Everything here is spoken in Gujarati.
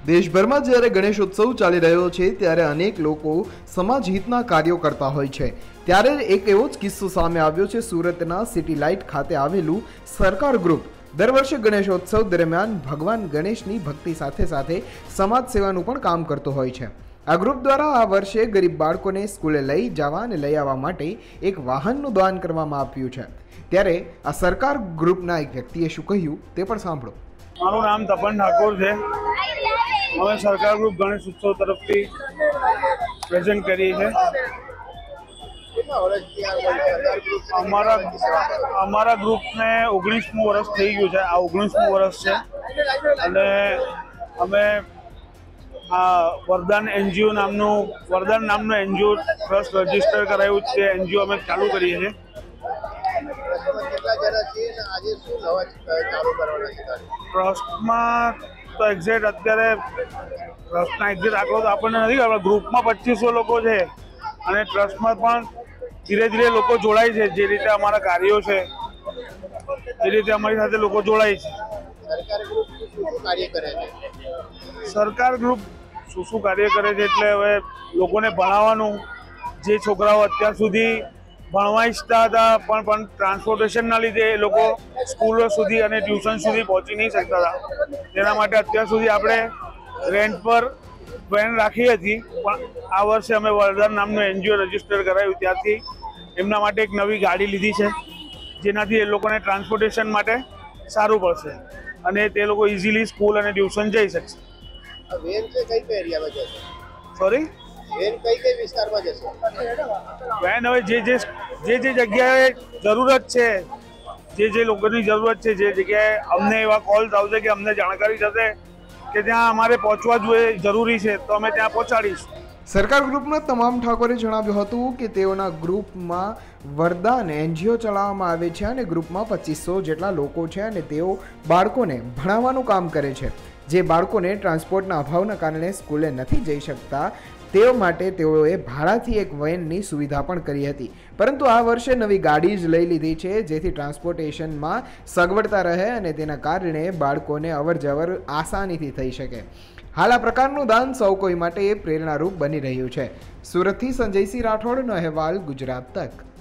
દેશભરમાં જ્યારે ગણેશોત્સવ ચાલી રહ્યો છે ત્યારે અનેક લોકો સમાજ હિતના કાર્યો કરતા હોય છે। ત્યારે એક એવો જ કિસ્સો સામે આવ્યો છે। સુરતના સિટી લાઇટ ખાતે આવેલું સરકાર ગ્રુપ દર વર્ષે ગણેશોત્સવ દરમિયાન ભગવાન ગણેશની ભક્તિ સાથે સાથે સમાજ સેવાનું પણ કામ કરતો હોય છે। આ ગ્રુપ દ્વારા આ વર્ષે ગરીબ બાળકોને સ્કૂલે લઈ જવા અને લઈ આવવા માટે એક વાહનનું દાન કરવામાં આવ્યું છે। ત્યારે આ સરકાર ગ્રુપના એક વ્યક્તિએ શું કહ્યું તે પણ સાંભળો। મારું નામ તપન ઠાકોર છે। અમે સરકાર ગ્રુપ ગણેશ ઉત્સવ તરફથી પ્રેઝન્ટ કરીએ છીએ। અમારા ગ્રુપને 19મું વર્ષ થઈ ગયું છે। આ 19મું વર્ષ છે અને અમે આ વરદાન નામનું એનજીઓ ટ્રસ્ટ રજીસ્ટર કરાયું છે। એનજીઓ અમે ચાલુ કરીએ છીએ। ટ્રસ્ટમાં તો એક્ઝેક્ટ અત્યારે ટ્રસ્ટના એક્ઝેક્ટ આંકડો તો આપણને નથી ખબર। ગ્રુપમાં 2500 લોકો છે અને ટ્રસ્ટમાં પણ ધીરે ધીરે લોકો જોડાય છે। જે રીતે અમારા કાર્યો છે એ રીતે અમારી સાથે લોકો જોડાય છે। સરકાર ગ્રુપ શું કાર્ય કરે છે એટલે હવે લોકોને ભણાવવાનું, જે છોકરાઓ અત્યાર સુધી ભણવા ઈચ્છતા હતા પણ ટ્રાન્સપોર્ટેશનના લીધે એ લોકો સ્કૂલો સુધી અને ટ્યુશન સુધી પહોંચી નહીં શકતા હતા, તેના માટે અત્યાર સુધી આપણે રેન્ટ પર વેન રાખી હતી। પણ આ વર્ષે અમે વરદાન નામનું એનજીઓ રજીસ્ટર કરાયું, ત્યારથી એમના માટે એક નવી ગાડી લીધી છે, જેનાથી એ લોકોને ટ્રાન્સપોર્ટેશન માટે સારું પડશે અને તે લોકો ઇઝીલી સ્કૂલ અને ટ્યુશન જઈ શકશે। વેન છે કઈ એરિયામાં જશે? સોરી, વેન કઈ વિસ્તારમાં જશે? વેન હવે જે જગ્યાએ જરૂરત છે, જે લોકોની જરૂરત છે, જે જગ્યાએ અમને એવા કોલ્સ આવશે કે અમને જાણકારી થશે કે ત્યાં અમારે પહોંચવા જોઈએ જરૂરી છે તો અમે ત્યાં પહોંચાડીશું। સરકાર ગ્રુપના તમામ ઠાકોરે જણાવ્યું હતું કે તેઓના ગ્રુપમાં વરદાન એનજીઓ ચલાવવામાં આવે છે અને ગ્રુપમાં 2500 જેટલા લોકો છે અને તેઓ બાળકોને ભણાવવાનું કામ કરે છે। જે બાળકોને ટ્રાન્સપોર્ટના અભાવના કારણે સ્કૂલે નથી જઈ શકતા તેઓ માટે તેઓએ ભાડાથી એક વેનની સુવિધા પણ કરી હતી, પરંતુ આ વર્ષે નવી ગાડી જ લઈ લીધી છે, જેથી ટ્રાન્સપોર્ટેશનમાં સગવડતા રહે અને તેના કારણે બાળકોને અવરજવર આસાનીથી થઈ શકે। હાલ આ પ્રકારનું દાન સૌ કોઈ માટે પ્રેરણારૂપ બની રહ્યું છે। સુરતથી સંજયસિંહ રાઠોડનો અહેવાલ, ગુજરાત તક।